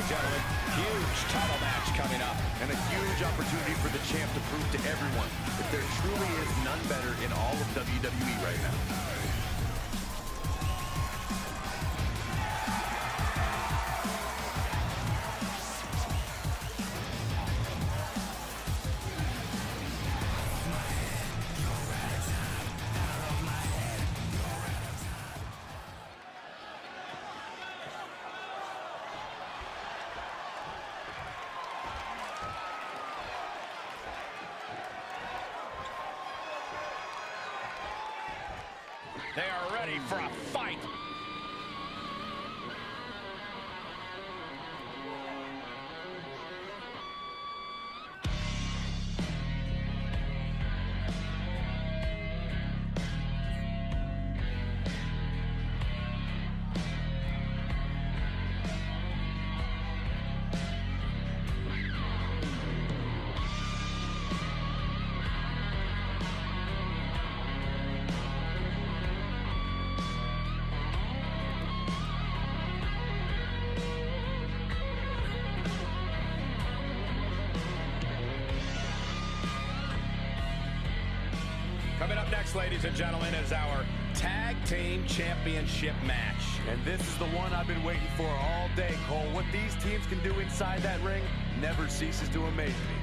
and gentlemen, huge title match coming up. And a huge opportunity for the champ to prove to everyone that there truly is none better in all of WWE right now. They are ready for a fight. Coming up next, ladies and gentlemen, is our Tag Team Championship match. And this is the one I've been waiting for all day, Cole. What these teams can do inside that ring never ceases to amaze me.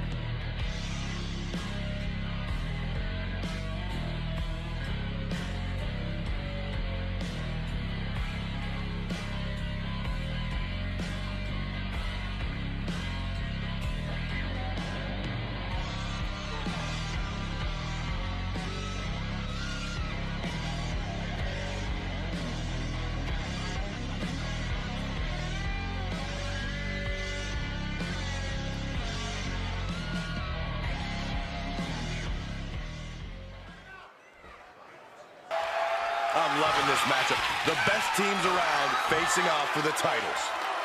I'm loving this matchup. The best teams around facing off for the titles.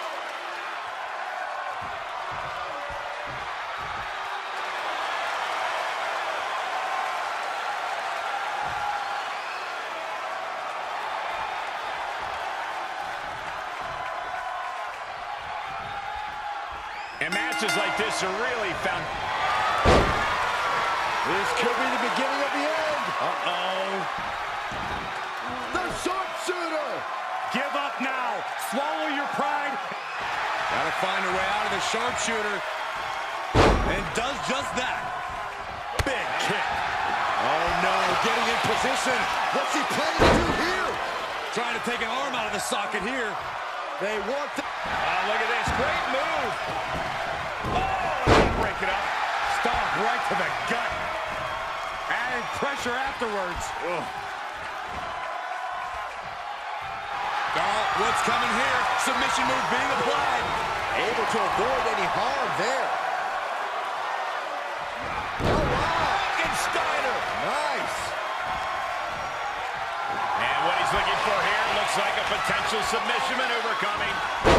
And matches like this are really found. This could be the beginning of the end. Uh-oh. The sharpshooter! Give up now. Swallow your pride. Gotta find a way out of the sharpshooter. And does just that. Big kick. Oh no, getting in position. What's he planning to do here? Trying to take an arm out of the socket here. They want the... Oh, look at this. Great move. Oh, break it up. Stomp right to the gut. Adding pressure afterwards. Ugh. Oh, what's coming here? Submission move being applied. Able to avoid any harm there. Oh, wow. Steiner. Nice. And what he's looking for here looks like a potential submission maneuver coming.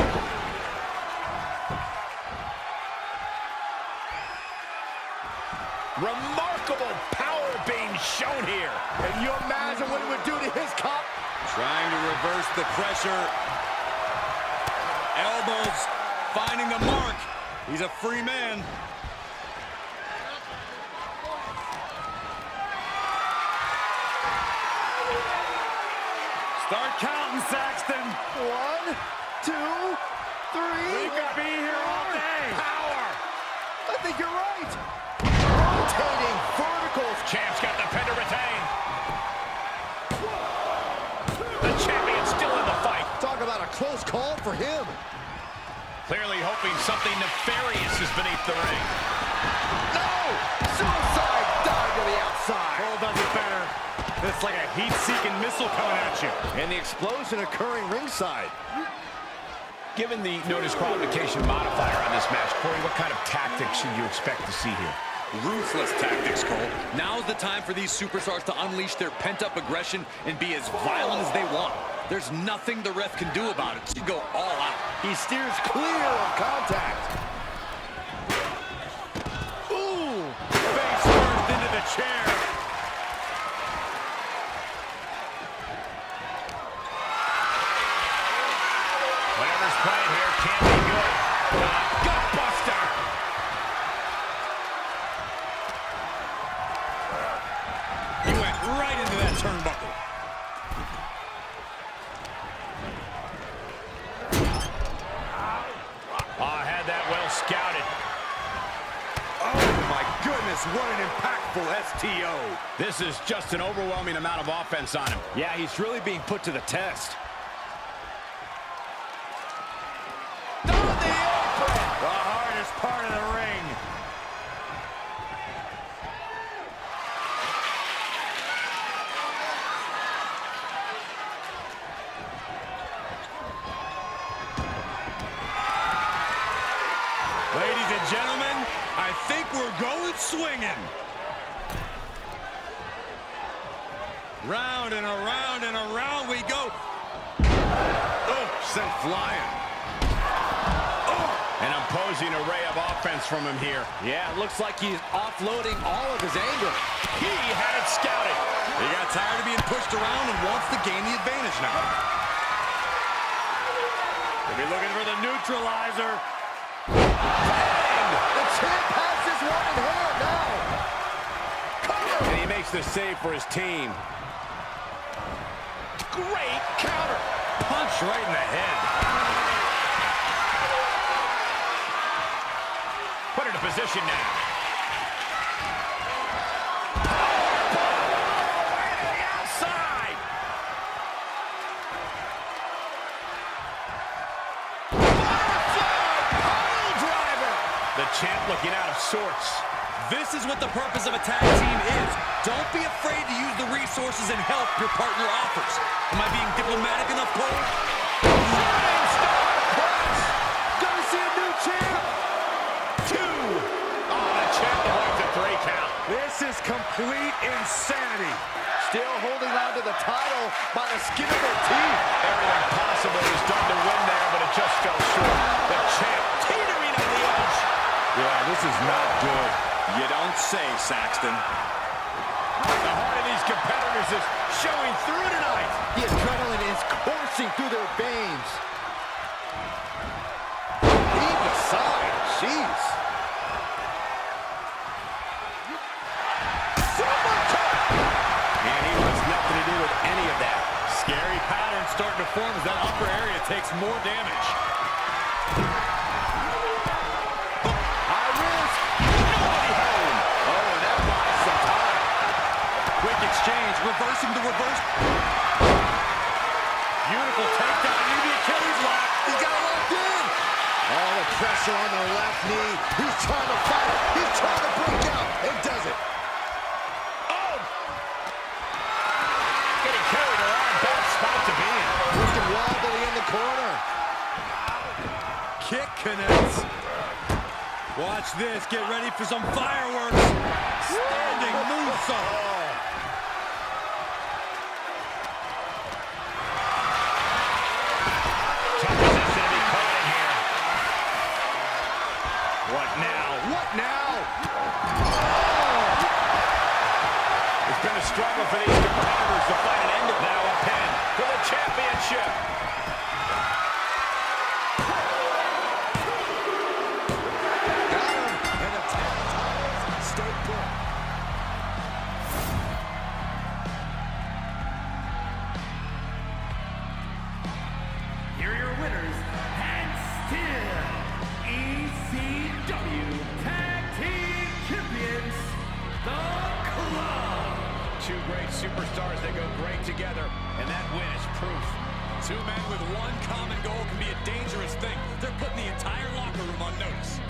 Remarkable power being shown here. Can you imagine what it would do to his cop? Trying to reverse the pressure. Elbows finding the mark. He's a free man. Start counting, Saxton. 1, 2, 3. We could be here all day. Power. I think you're right. Rotating verticals. Champ's got the pin to retain. The champion still in the fight. Talk about a close call for him. Clearly hoping something nefarious is beneath the ring. No! Suicide dive to the outside. Cole does it better. It's like a heat-seeking missile coming at you. And the explosion occurring ringside. Given the no disqualification modifier on this match, Corey, what kind of tactics should you expect to see here? Ruthless tactics, Cole. Now's the time for these superstars to unleash their pent-up aggression and be as violent as they want. There's nothing the ref can do about it. You go all out. He steers clear of contact. Ooh! Face first into the chair. Whatever's playing here can't be good. Gutbuster! He went right into that turnbuckle. Had that well scouted. Oh, my goodness, what an impactful STO. This is just an overwhelming amount of offense on him. Yeah, he's really being put to the test. The hardest part of the ring. Ladies and gentlemen, I think we're going swinging. Round and around we go. Oh, sent flying. An imposing array of offense from him here. Yeah, it looks like he's offloading all of his anger. He had it scouted. He got tired of being pushed around and wants to gain the advantage now. He'll be looking for the neutralizer. The champ has his one in hand now. And he makes the save for his team. Great counter. Punch right in the head. Put it in position now. Right to the outside. Pile driver. The champ looking out of sorts. This is what the purpose of a tag team is. Don't be afraid to use the resources and help your partner offers. Am I being diplomatic enough, Cole? Shooting star press. Gonna see a new champ. 2. Oh, the champ avoids a 3 count. This is complete insanity. Still holding on to the title by the skin of their teeth. Everything possible was done to win there, but it just fell short. The champ teetering on the edge. Yeah, this is not good. You don't say, Saxton. The heart of these competitors is showing through tonight. The adrenaline is coursing through their veins. Leave the side. Jeez. And he wants nothing to do with any of that. Scary pattern starting to form as that upper area takes more damage. High risk. Nobody home. Oh, that buys some time. Quick exchange, reversing the reverse. Beautiful takedown into the Achilles lock. He's got it locked in. All the pressure on the left knee. He's trying to fight it. He's trying to break out. And does it. Oh! Getting carried around. Bad spot to be in. Looking wobbly in the corner. Kick connects. Watch this. Get ready for some fireworks. Standing moonsault. Tough position to be caught in here. What now? What now? It's been a struggle for these competitors to find an end to now a pin for the championship. Got him. And the titles stay put. Here are your winners, and still ECW Tag Team Champions, The Club. Two great superstars that go great together, and that win is proof. Two men with one common goal can be a dangerous thing. They're putting the entire locker room on notice.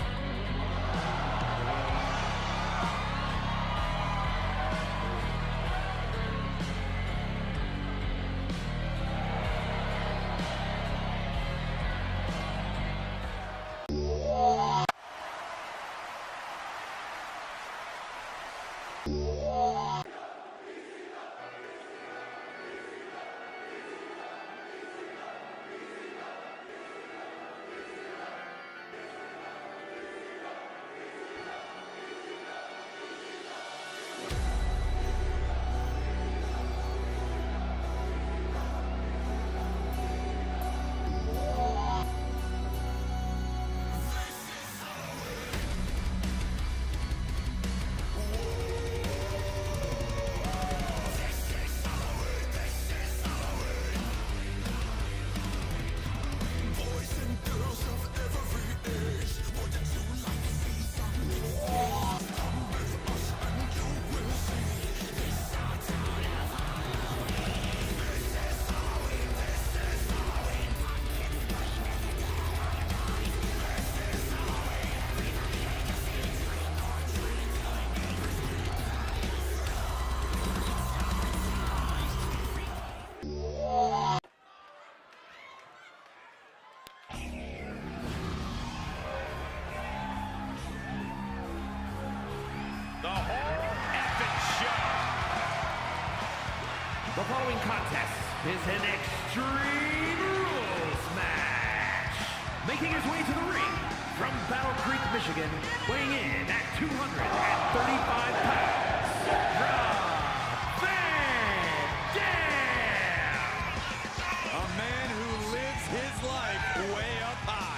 The following contest is an Extreme Rules match. Making his way to the ring from Battle Creek, Michigan, weighing in at 235 pounds, Rob Van Dam! A man who lives his life way up high.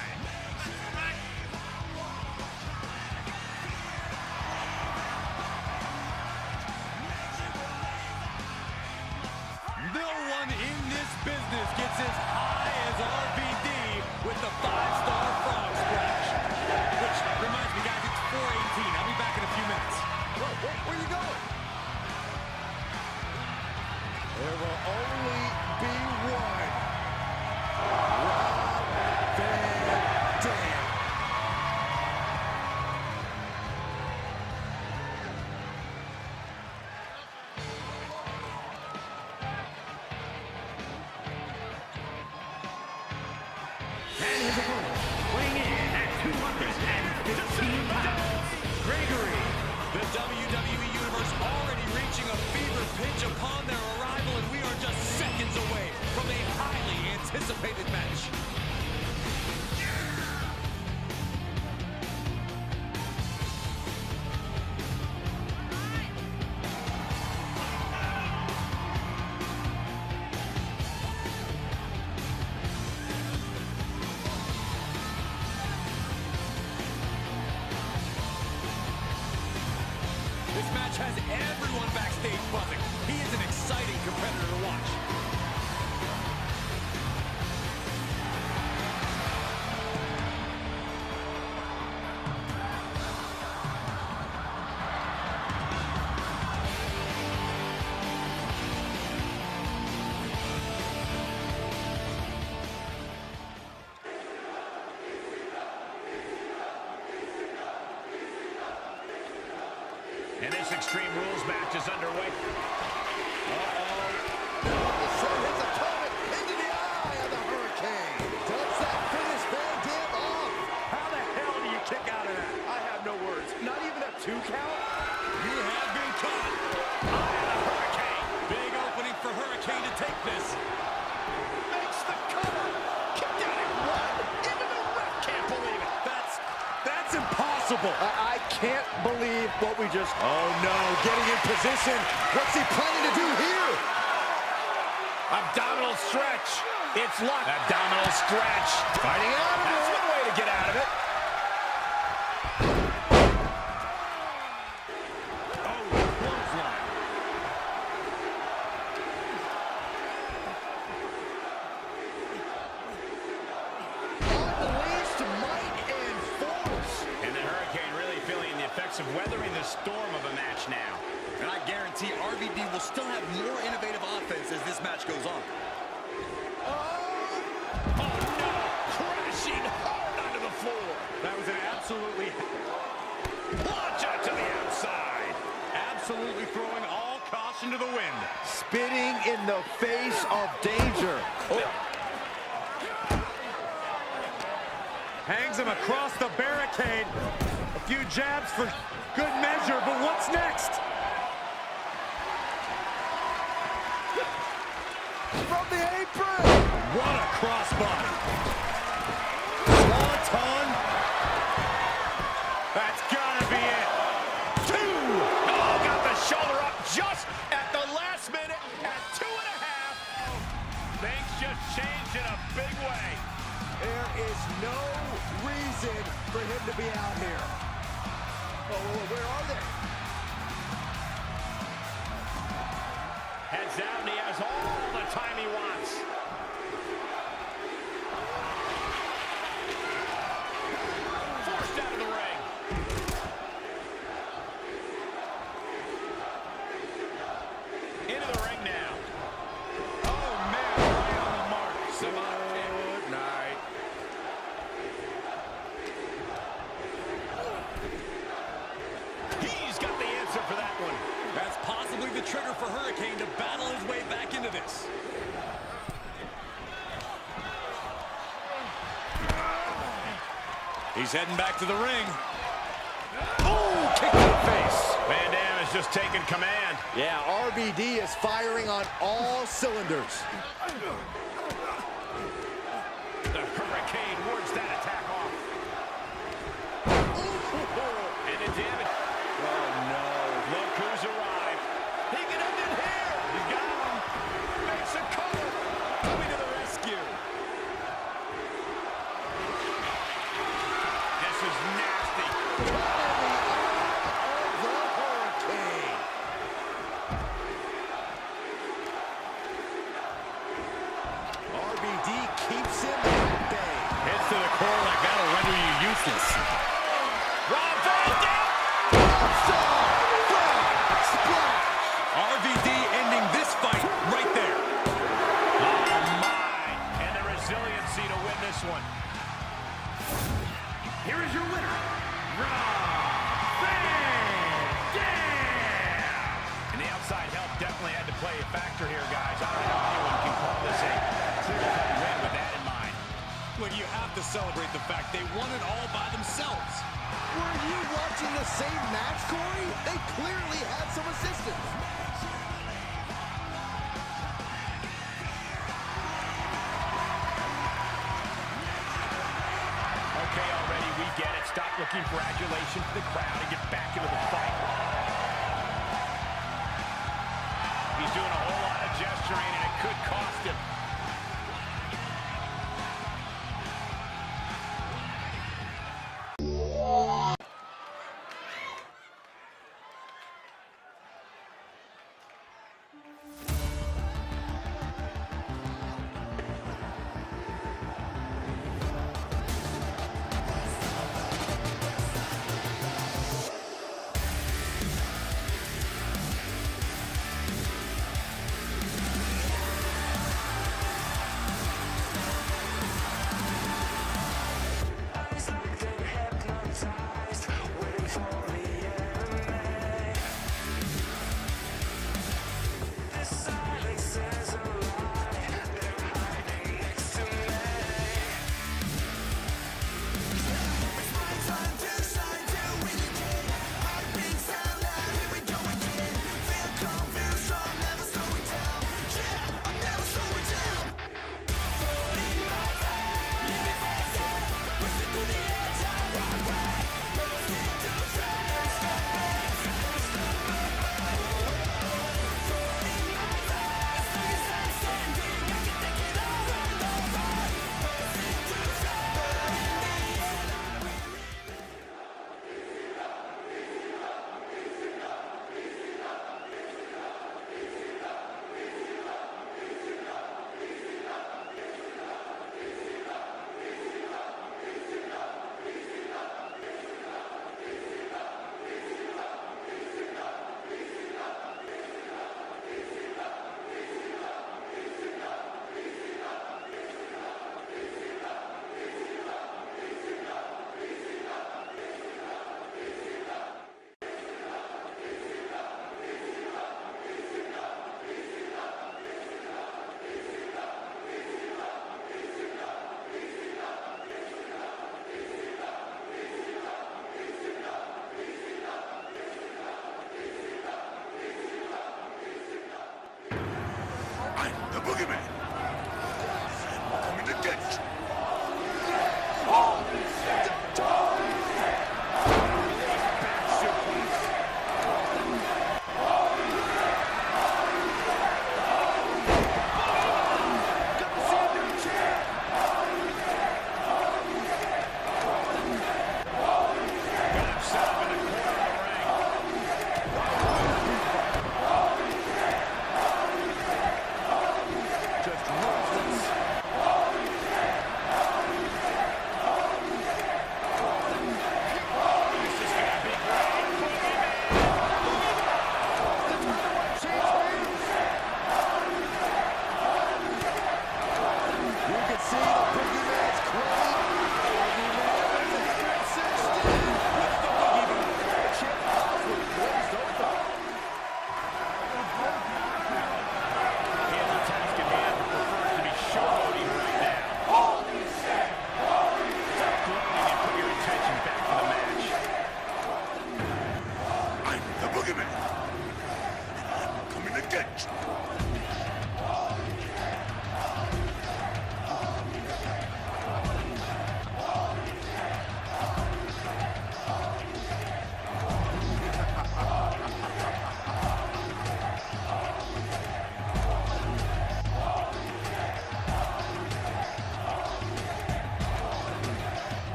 No one in this business gets as high as RVD with the 5-star frog splash. Which reminds me, guys, it's 4:18. I'll be back in a few minutes. Where are you going? There will only be one. Rob Van Dam. And his opponent, weighing in at 215 pounds, Gregory. The WWE Universe already reaching a fever pitch upon their arrival, and we are just seconds away from a highly anticipated match. This match has everyone backstage buzzing. He is an exciting competitor to watch. And this Extreme Rules match is underway. Send his opponent into the eye of the Hurricane. Does that finish Van Dam off? How the hell do you kick out of that? I have no words. Not even a 2 count? You have been caught. Eye of the Hurricane. Big opening for Hurricane to take this. Makes the cover. Kicked out at 1. Into the ref. Can't believe it. That's impossible. I can't believe what we just... Oh, no. Getting in position. What's he planning to do here? Abdominal stretch. It's locked. Abdominal stretch. Fighting out. That's one way to get out of it. Oh, clothesline. Unleashed might and force. And the Hurricane really feeling the effects of weathering the storm of a match now. And I guarantee RVD will still have more innovative offense as this match goes on. Oh, no. Crashing hard onto the floor. That was an absolutely... Launch out to the outside. Absolutely throwing all caution to the wind. Spitting in the face of danger. Hangs him across the barricade. A few jabs for good measure, but what's next? From the apron. What a crossbody. Swanton. That's gotta be it. 2. Oh, got the shoulder up just at the last minute at 2.5. Things just changed in a big way. There is no reason for him to be out here. Oh, where are they? Heads out and he has all the time he wants. Forced out of the ring. Into the ring now. Oh, man, right on the mark. Good night. He's got the answer for that one. That's possibly the trigger for Hurricane to battle his way back into this. He's heading back to the ring. Oh, kick to the face. Van Dam is just taking command. Yeah, RVD is firing on all cylinders. The Hurricane wards that attack off. And the damage. Oh, no. Look who's arrived. He can end it here. He's got him. Makes a cover. Coming to the rescue. This is nasty. The Hurricane. RVD keeps him at bay. Hits to the core like that'll render you useless. Rob Van Dam. RVD ending this fight right there. Oh, my. And the resiliency to win this one. Here is your winner, Rob Van Dam. And the outside help definitely had to play a factor here, guys. I don't know if anyone can call this a clear-cut win with that in mind. Well, you have to celebrate the fact they won it all by themselves. Were you watching the same match, Corey? They clearly had some assistance. Okay, already, we get it. Stop looking for adulation for the crowd and get back into the fight. He's doing a whole lot of gesturing, and it could cost him.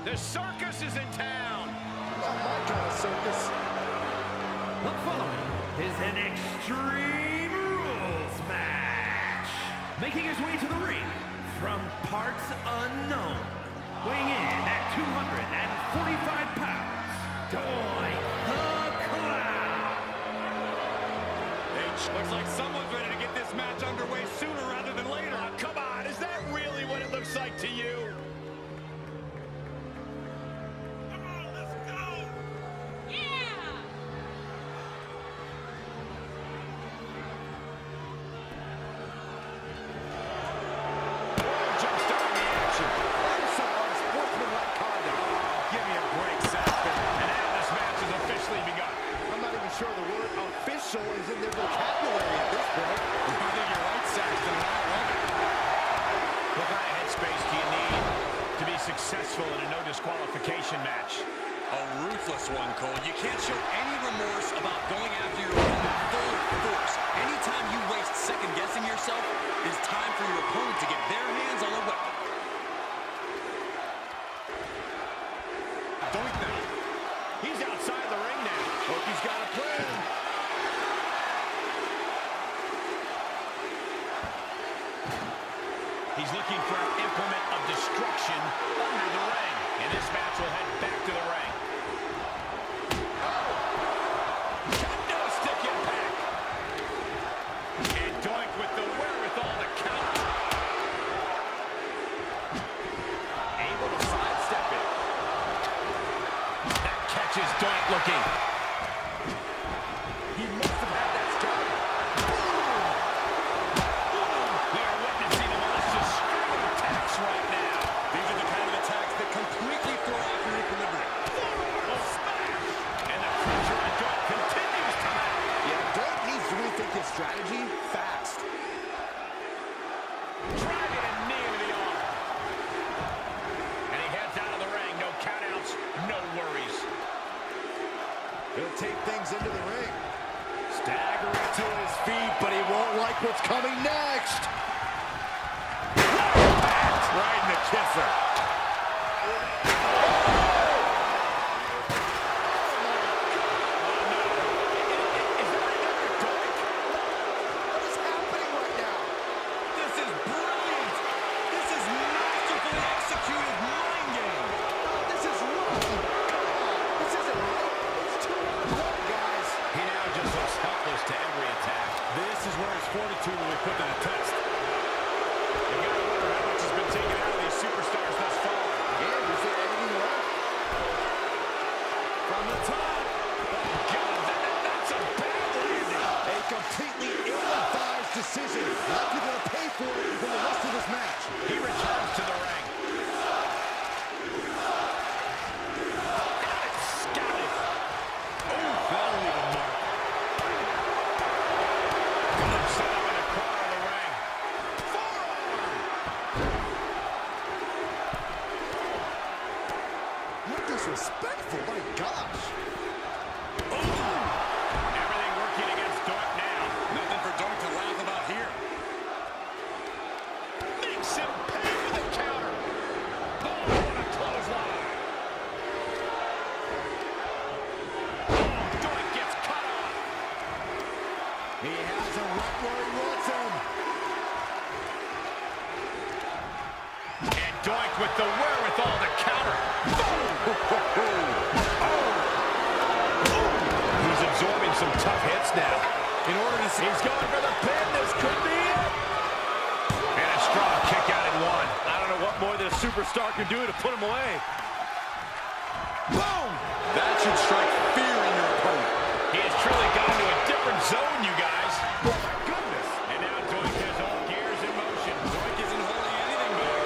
The circus is in town. Not my kind of circus. The following is an Extreme Rules match. Making his way to the ring from parts unknown, weighing in at 245 pounds, Doink the Clown. Looks like someone's ready to get this match underway sooner rather than later. Oh, come on, is that really what it looks like to you? Sure, the word official is in their vocabulary at this point. I think you're right, Saxton. What kind of headspace do you need to be successful in a no disqualification match? A ruthless one, Cole. You can't show any remorse about going after your opponent full force. Anytime you waste second-guessing yourself, it's time for your opponent to get their hands on a weapon. Doink now. He's outside the ring now. Hope he's got a plan. He's looking for an implement of destruction under the ring. And this match will head back to the ring. Kendo stick impact. And Doink with the wherewithal to counter. Able to sidestep it. That catches Doink looking. He must have had that start. We are witnessing a malicious string of attacks right now. These are the kind of attacks that completely throw off your equilibrium. A smash! And the pressure on Doink continues to mount. Yeah, Doink needs to rethink his strategy fast. Driving a knee into the arm. And he heads out of the ring. No countouts, no worries. He'll take things into the ring. Staggering to his feet, but he won't like what's coming next. Right in the kisser. What is happening right now? This is brilliant. This is masterfully executed mind game. This is wrong. Come on. This isn't right. It's 2-on-1, guys. He now just looks helpless to every attack. This is where his fortitude will be put to the test. You gotta wonder how much has been taken out of these superstars thus far. And is there anything left? From the top. Oh, God, that's a bad landing. A completely ill-advised decision. Likely going to pay for it for the rest of this match. He returns to the ring. Got it scouted. Oh, that'll leave a mark. Set up in the corner of the ring. Forearm. How disrespectful. My gosh. Everything working against Doink now. Nothing for Doink to laugh about here. Makes him pay with a counter. Oh, what a clothesline. Oh, Doink gets cut off. He has him right where he wants him. And Doink with the wherewithal to counter. He's absorbing some tough hits now. In order to see, he's going for the pin. This could be it. And a strong kick out at one. I don't know what more this superstar can do to put him away. Boom! That should strike fear in your opponent. He has truly gone to a different zone, you guys. Oh, my goodness. And now Doink has all gears in motion. Doink isn't holding anything back.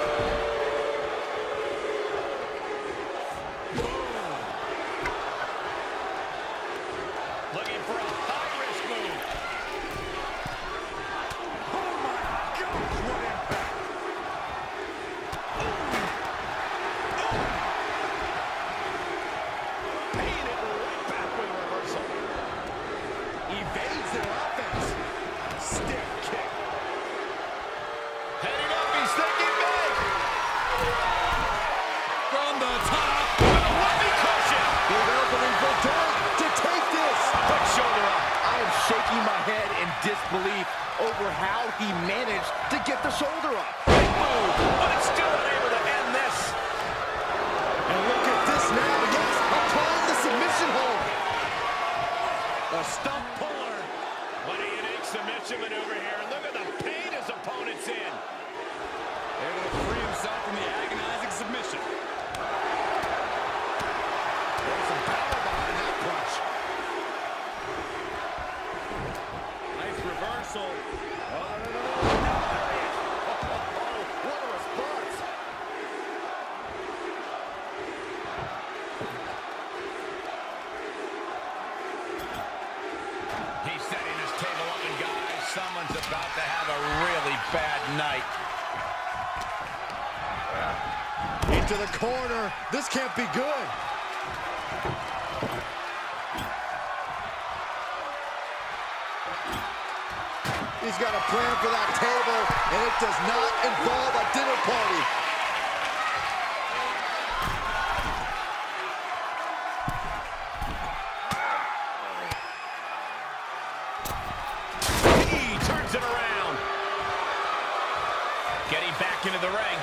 Looking for a high-risk move. Oh, my gosh, what impact. Paying it right back with a reversal. Evades their offense. disbelief over how he managed to get the shoulder up. Big move, but it's still unable to end this. And look at this now. Yes, applying the submission hold. A stump puller. What a unique submission maneuver here. And look at the pain his opponent's in. Able to free himself from the agonizing submission. There's some power behind that punch. Nice reversal. Oh, no. What a response. He's setting his table up, and guys, someone's about to have a really bad night. Into the corner. This can't be good. He's got a plan for that table, and it does not involve a dinner party. He turns it around. Getting back into the ring.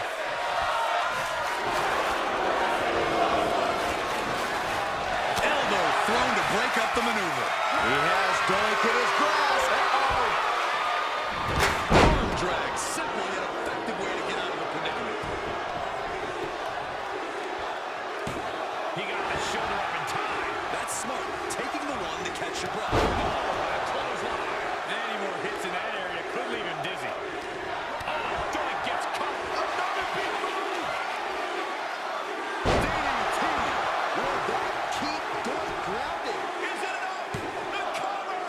Elbow thrown to break up the maneuver. He has Doink in his grasp. Arm drag, simple yet effective way to get out of a predicament. He got the shoulder up in time. That's smart, taking the one to catch your breath. A clothesline. Any more hits in that area could leave him dizzy. Doink gets caught. Another big move. DDT. Will that keep Doink grounded? Is it enough? The cover.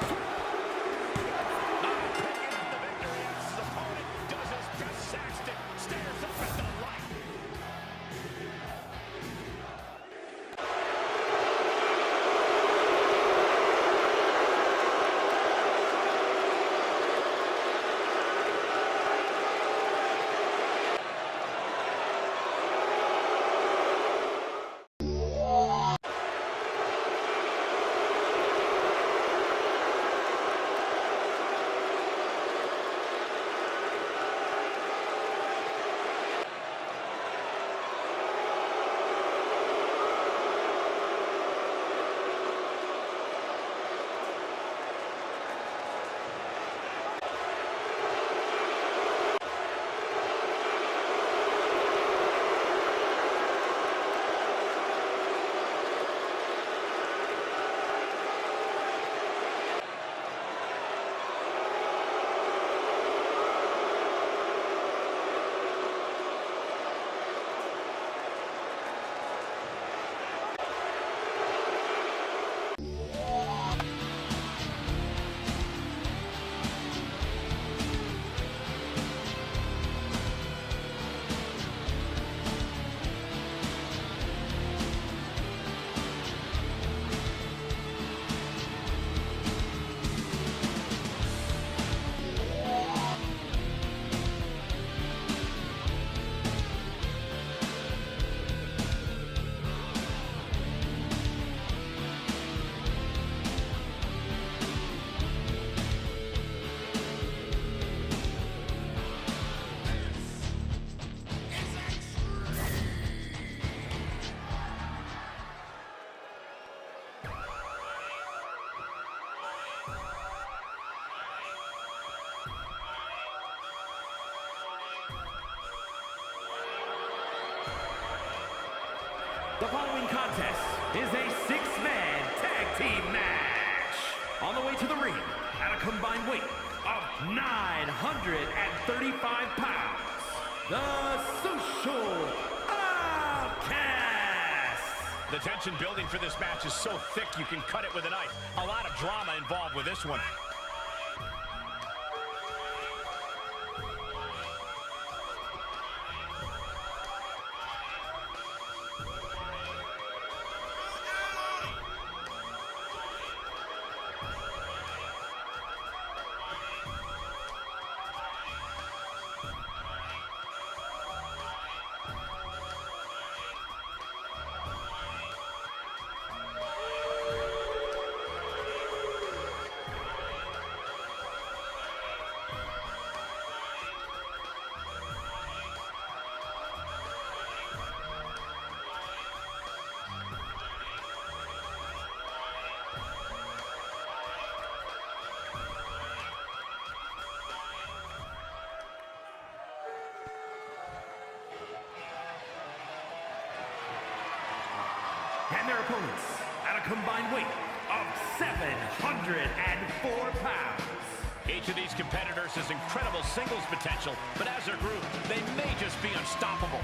Not picking up the victory as his opponent does his best. Saxton stares up at the light. The following contest is a six-man tag team match. On the way to the ring, at a combined weight of 935 pounds, the Social Outcasts. The tension building for this match is so thick you can cut it with a knife. A lot of drama involved with this one. And their opponents at a combined weight of 704 pounds. Each of these competitors has incredible singles potential, but as a group, they may just be unstoppable.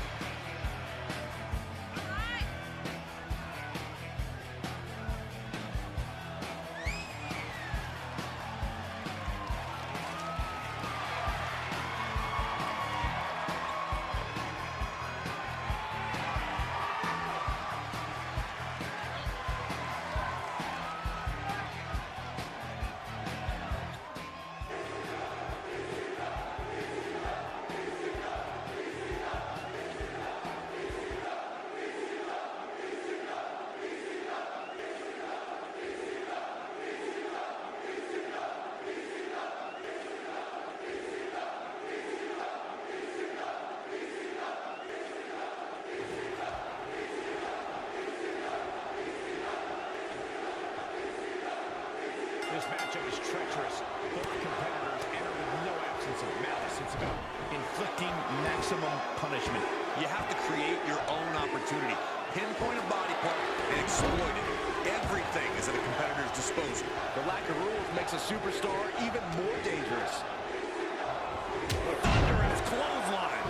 This matchup is treacherous. Both competitors enter with no absence of malice. It's about inflicting maximum punishment. You have to create your own opportunity. Pinpoint a body part and exploit it. Everything is at a competitor's disposal. The lack of rules makes a superstar even more dangerous. Thunderous clothesline.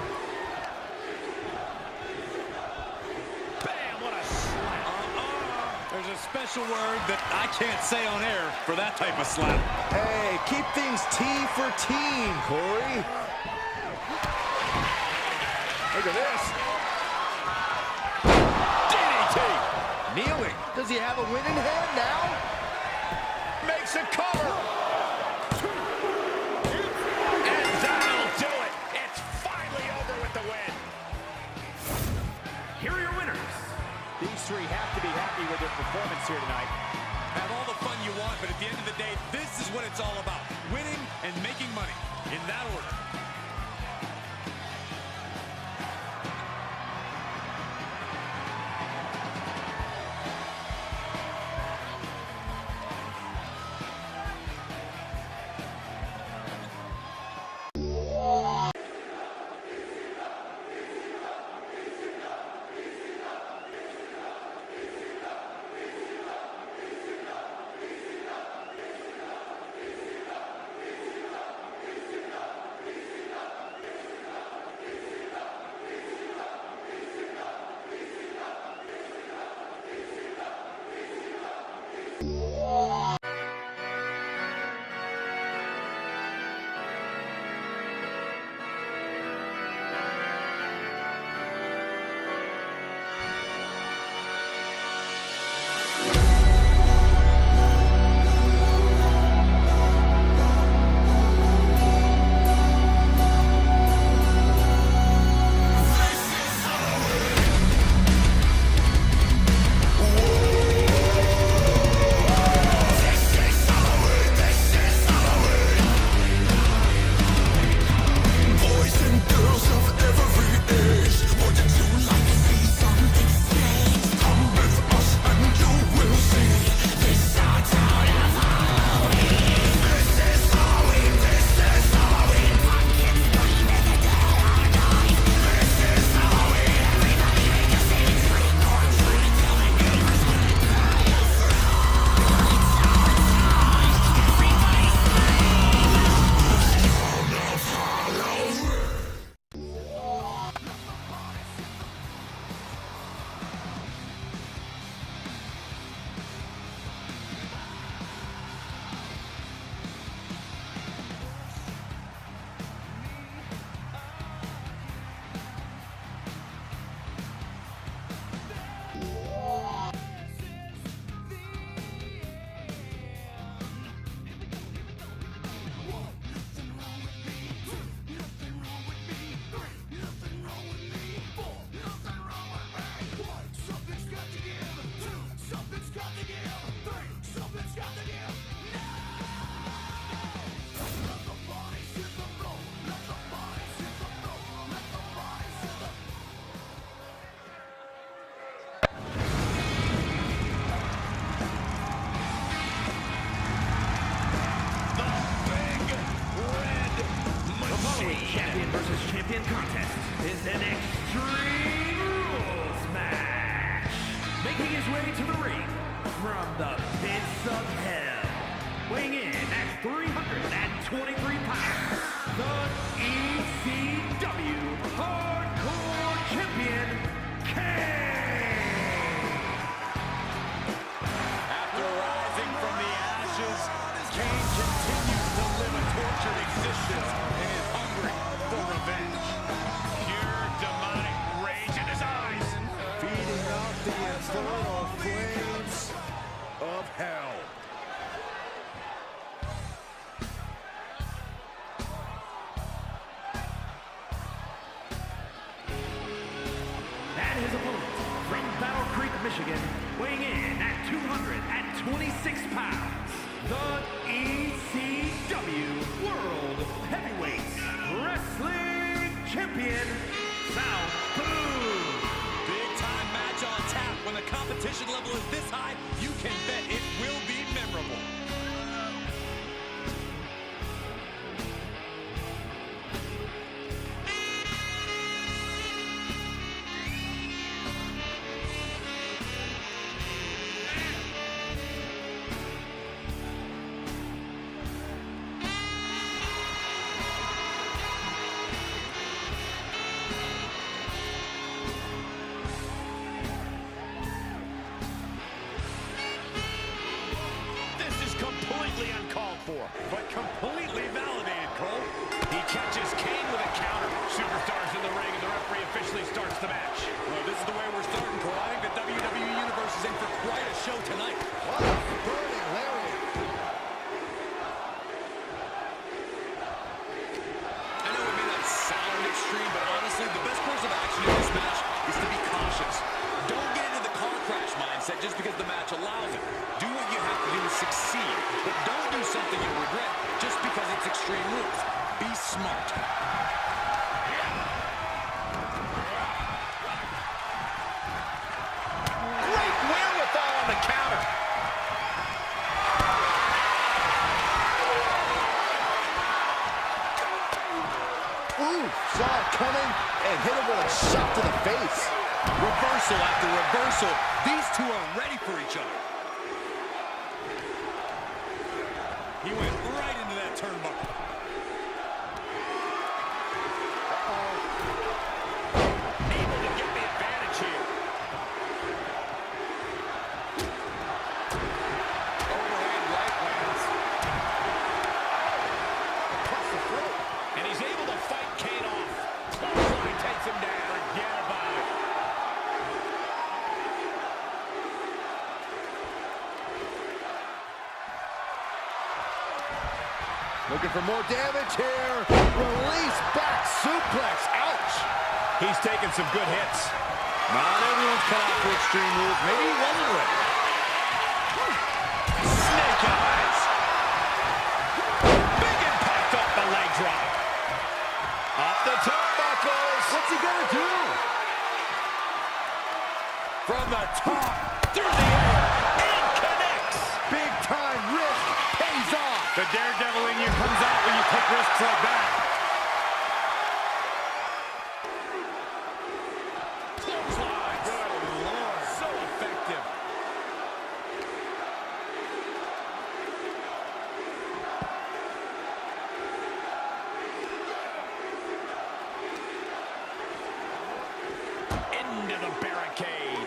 Bam, what a slap. There's a special word that I can't say on air for that type of slap. Hey, keep things T for team, Corey. Look at this. DDT. Kneeling. Does he have a winning hand now? Makes a cover. And that'll do it. It's finally over with the win. Here are your winners. These three have to be happy with their performance here tonight. Have all the fun you want, but at the end of the day, this is what it's all about. Winning and making money. In that order. Champion versus champion contest is an Extreme Rules match. Making his way to the ring from the pits of hell, weighing in at 323 pounds, the ECW Hardcore Champion, Kane! After rising from the ashes, Kane continues to live a tortured existence and is hungry for revenge. Pure demonic rage in his eyes. Feeding off the infernal flames of hell. And his opponent from Battle Creek, Michigan, weighing in at 226 pounds, the ECW World Heavyweight Wrestling Champion, Sabu. Big time match on tap. When the competition level is this high, you can bet it will be memorable. Completely uncalled for, but completely validated, Cole. He catches Kane with a counter. Superstars in the ring, and the referee officially starts the match. Well, this is the way we're starting, Cole. I think the WWE Universe is in for quite a show tonight. What a burning lariat. I know it may not sound extreme, but honestly, the best course of action in this match is to be cautious. Don't get into the car crash mindset just because the match allows it. Do what you have to do to succeed, but don't do something you'll regret just because it's extreme rules. Be smart. Great wherewithal on the counter. Ooh, saw it coming and hit him with a shot to the face. Reversal after reversal. These two are ready for each other. He went right into that turnbuckle. Able to get the advantage here. Overhand right lands. Across the throat. And he's able to fight Kane off. Clothesline takes him down. Forget about it. Looking for more damage here. Release back suplex. Ouch. He's taking some good hits. Not everyone's cut out for extreme rules. Maybe he wasn't ready. Snake eyes. Big impact off the leg drop. Off the turnbuckles. What's he gonna do? From the top, through the air, and connects. Big time risk pays off. The daredevil in you comes out when you take risks like that. Clothesline. Good Lord. So effective. Into the barricade.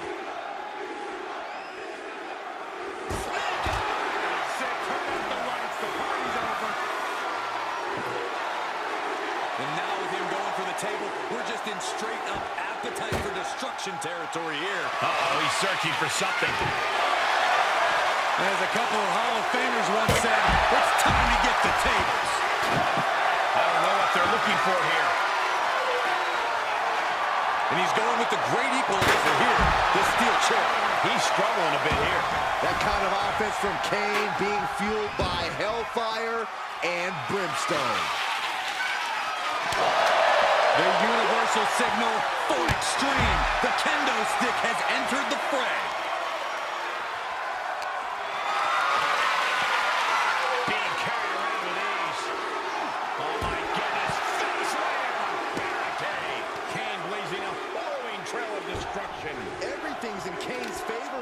Snake eyes. Turn off the lights. The party's over. And now with him going for the table, we're just in straight up appetite for destruction territory here. Uh-oh, he's searching for something. As a couple of Hall of Famers once said, it's time to get the tables. I don't know what they're looking for here. And he's going with the great equalizer here, the steel chair. He's struggling a bit here. That kind of offense from Kane being fueled by hellfire and brimstone. The universal signal for extreme. The kendo stick has entered the fray. Being carried around with ease. Oh my goodness. Face slam. Barricade. Kane blazing a flowing trail of destruction. Everything's in Kane's favor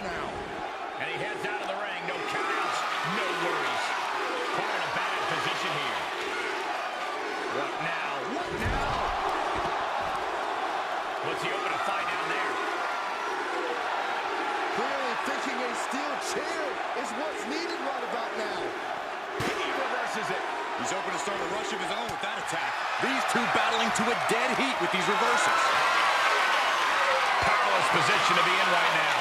here is what's needed right about now. He reverses it. He's open to start a rush of his own with that attack. These two battling to a dead heat with these reversals. Powerless position to be in right now.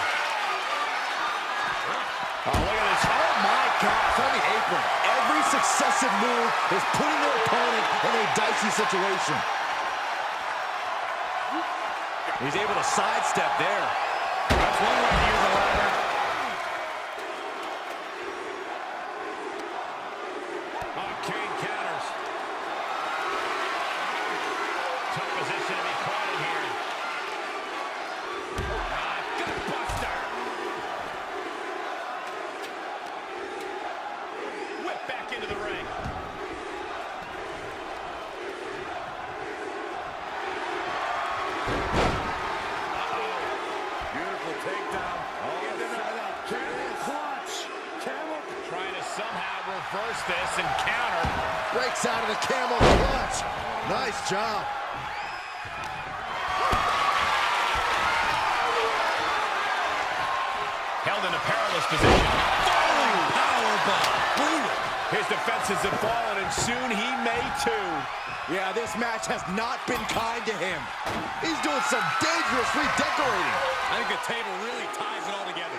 Oh, look at this. Oh, my God. From the apron. Every successive move is putting their opponent in a dicey situation. He's able to sidestep there. That's one way to use the ladder. Oh, Kane counters. Tough position to be caught in here. Gut buster. Whip back into the ring. Beautiful takedown. Into the camel clutch. Camel trying to somehow reverse this and counter. Breaks out of the camel clutch. Nice job. Held in a perilous position. Falling powerbomb. Brutal. His defenses have fallen, and soon he may too. Yeah, this match has not been kind to him. He's doing some dangerous redecorating. I think the table really ties it all together.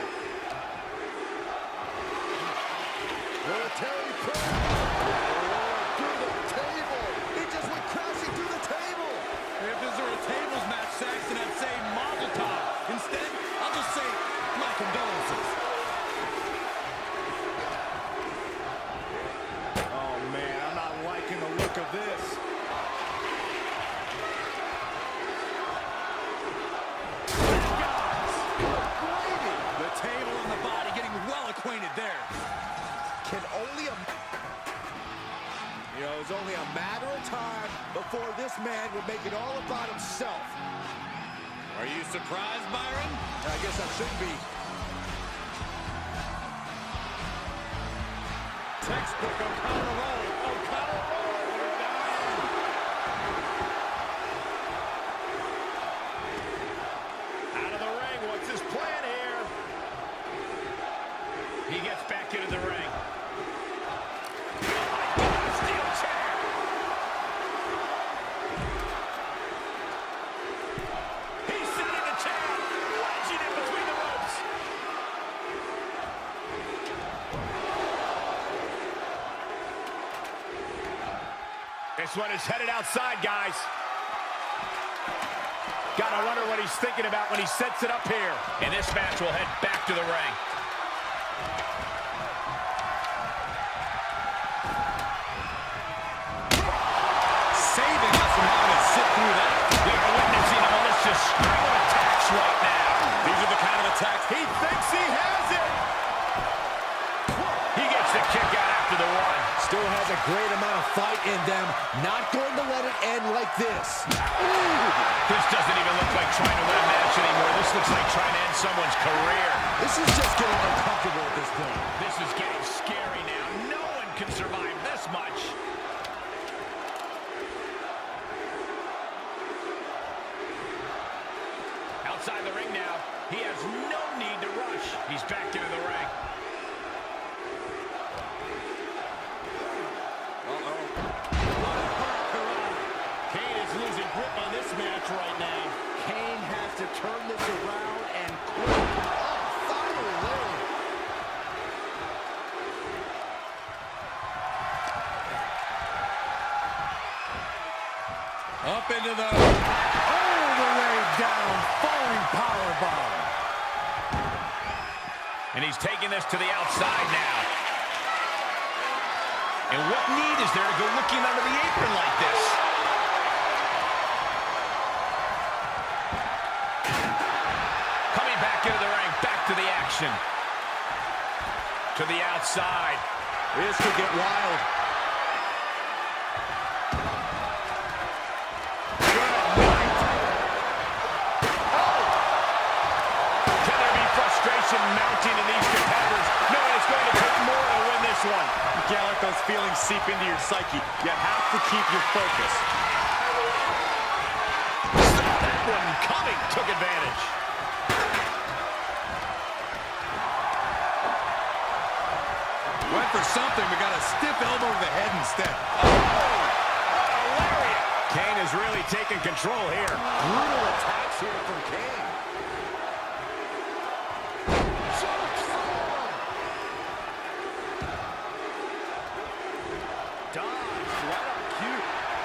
Military press. Through the table. He just went crashing through the table. If this were a tables match, Saxton, I'd say Mazel Tov. Instead, I'll just say my condolences. Oh, man, I'm not liking the look of this. The table and the body getting well acquainted there. Can only You know, it was only a matter of time before this man would make it all about himself. Are you surprised, Byron? I guess I should be. Textbook O'Connor roll. O'Connor roll. Out of the ring. What's his plan here? He gets back into the ring. Steel chair. He's setting the chair. Wedging it between the ropes. This one is headed outside, guys. Gotta wonder what he's thinking about when he sets it up here. And this match will head back to the ring. Saving us from having to sit through that. We are witnessing a malicious string of attacks right now. These are the kind of attacks He thinks he has it. He gets the kick out after the one. Still has a great amount of fight in them. Not going to let it end like this. This doesn't even look like trying to win a match anymore. This looks like trying to end someone's career. This is just getting uncomfortable at this point. This is getting scary now. No one can survive this much. Outside the ring now. He has no need to rush. He's back into the ring. Kane is losing grip on this match right now. Kane has to turn this around and quick. Oh, finally. up into the... All the way down, falling powerbomb. And he's taking this to the outside now. And what need is there to go looking under the apron like this? Coming back into the ring, back to the action. To the outside. This could get wild. Can there be frustration mounting in these competitors? No, it's going to take more to win this one. You can't let those feelings seep into your psyche. You have to keep your focus. Saw that one coming, took advantage. Went for something, but got a stiff elbow to the head instead. Kane is really taking control here. Brutal attacks here from Kane. Dodge right on cue.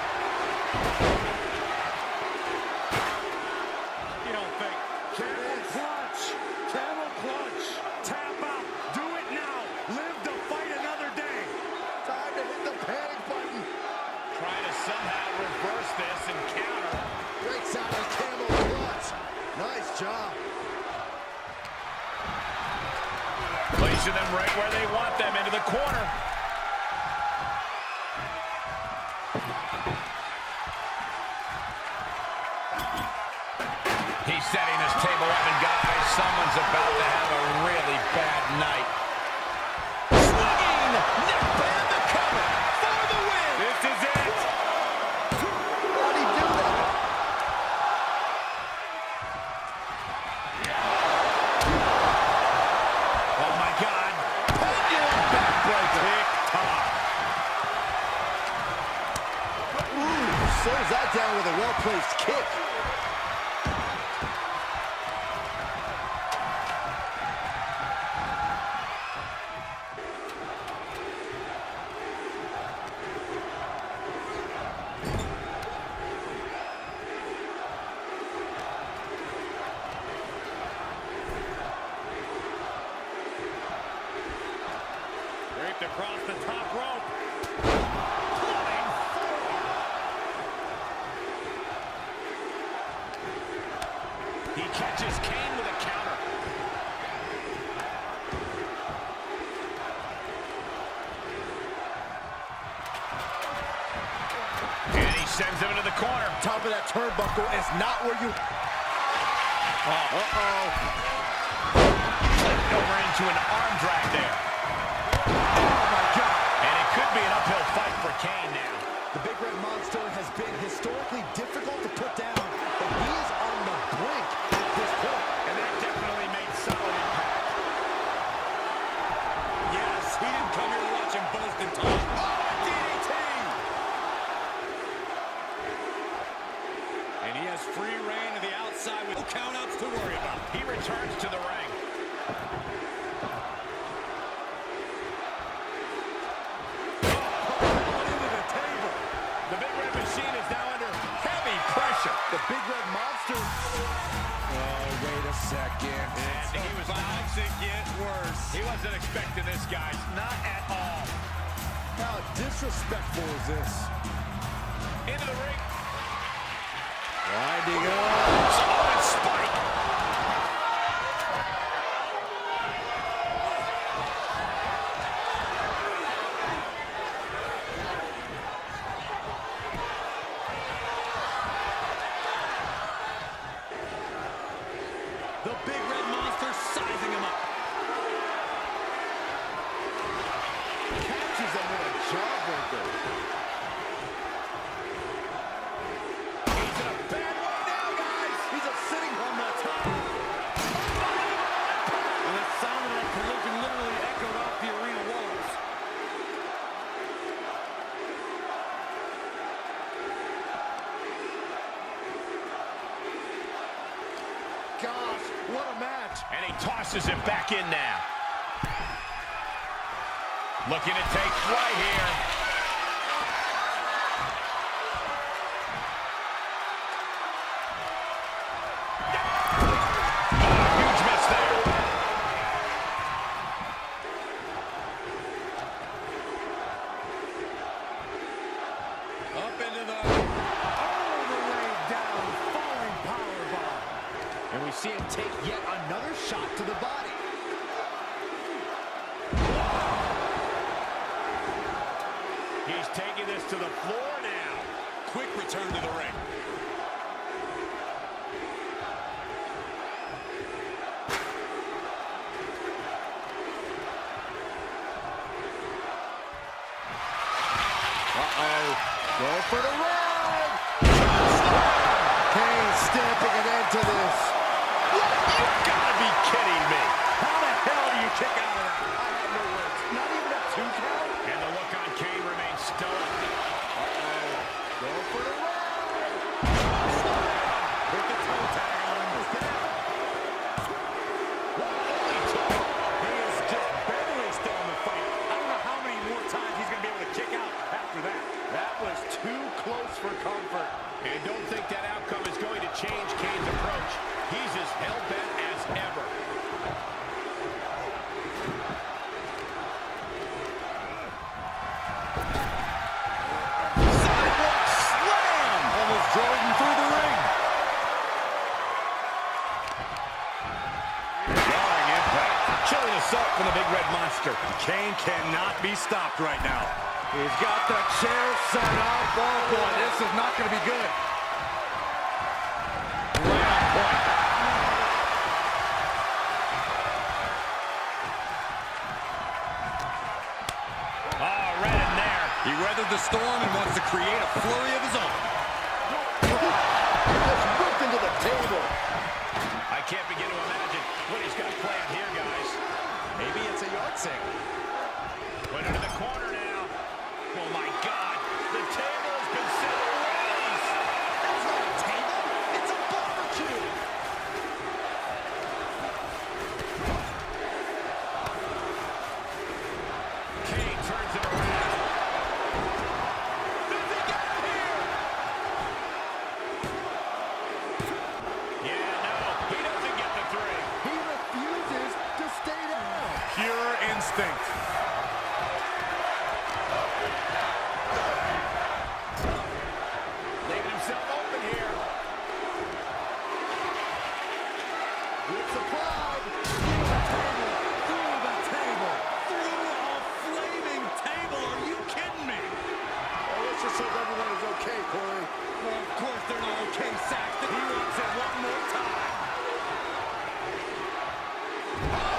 You don't think. Camel clutch. Camel clutch. Tap out. Do it now. Live to fight another day. Time to hit the panic button. Trying to somehow reverse this and counter. Breaks out of camel clutch. Nice job. Placing them right where they want them, into the corner. He's setting this table up, and guys, someone's about to have a really bad night. Swinging, neckband the cover for the win. This is it. How'd he do that? Oh my God. Pendulum backbreaker. Tick-tock. Ooh, slows that down with a well-placed kick. Draped across the top rope. He catches Kane with a counter. And he sends him into the corner. Top of that turnbuckle is not where you... Uh-oh. Flipped over into an arm drag there. Oh, my God. And it could be an uphill fight for Kane now. The Big Red Monster has been historically difficult to put down, but he is on the brink at this point. And that definitely made solid impact. Yes, he didn't come here to watch him boast and talk. Oh, DDT! And he has free reign to the outside with no countouts to worry about. He returns to the ring. The Big Red Machine is now under heavy pressure. The Big Red Monster... Oh, wait a second. And he was about to get worse. He wasn't expecting this, guys. Not at all. How disrespectful is this? Into the ring. Winding up. Oh, and spike. The Big Red Monster sizing him up. Catches him with a jawbreaker. He's in a bad way now, guys. He's a sitting on the top. And the sound of that collision literally echoed off the arena walls. Gosh, what a match. And he tosses it back in now. Looking to take flight here. Huge miss there. Up into the... all the way down, falling powerbomb. And we see him take yet another shot to the body. He's taking this to the floor now. Quick return to the ring. Uh-oh. Go for the run. Kane stamping an end to this. You've got to be kidding me. How the hell do you kick out of that? I have no words. Not even a 2 Killing assault from the big red monster. Kane cannot be stopped right now. He's got the chair set up. Oh, boy, this is not going to be good. Right on point. Oh, right in there. He weathered the storm and wants to create a flurry of his own. Just ripped into the table. I can't begin to imagine what he's got planned here, guys. Maybe it's a yard sale. Put it in the corner now. Oh, my God. The table has been set ablaze. That's not a table. It's a barbecue. Kane turns it around. Does he get it here? Yeah, no. He doesn't get the three. He refuses to stay down. Pure instinct. Leaving himself open here. It's applied. Through the table. Through a flaming table. Are you kidding me? Oh, let's just hope everyone is okay, Corey. Well, of course they're not okay, Saxton. He wants it one more time.